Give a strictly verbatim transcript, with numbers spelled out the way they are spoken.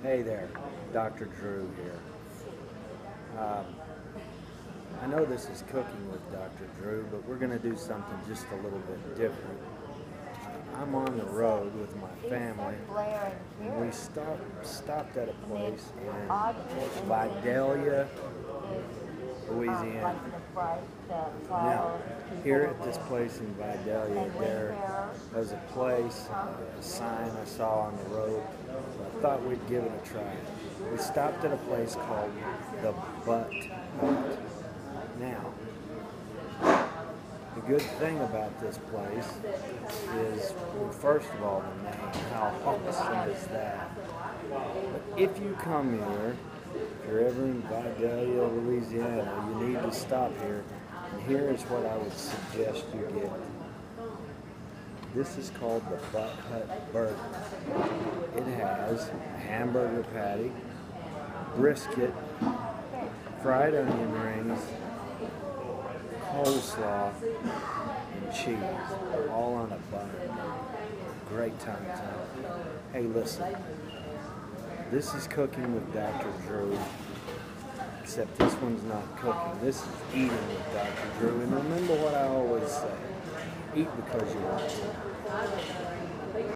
Hey there, Doctor Drew here. Um, I know this is Cooking with Doctor Drew, but we're going to do something just a little bit different. Uh, I'm on the road with my family, and we stop, stopped at a place in Vidalia, Louisiana. Now, here at this place in Vidalia, there was a place, a sign I saw on the road, so I thought we'd give it a try. We stopped at a place called the Butt Hut. Now, the good thing about this place is, well, first of all, the name. How awesome is that? But if you come here, if you're ever in Vidalia, Louisiana, you need to stop here. And here is what I would suggest you get. This is called the Butt Hut Burger. It has a hamburger patty, brisket, fried onion rings, coleslaw, and cheese, all on a bun. Great times, huh? Hey, listen. This is Cooking with Doctor Drew, except this one's not cooking. This is eating with Doctor Drew. And remember what I always say, eat because you want to.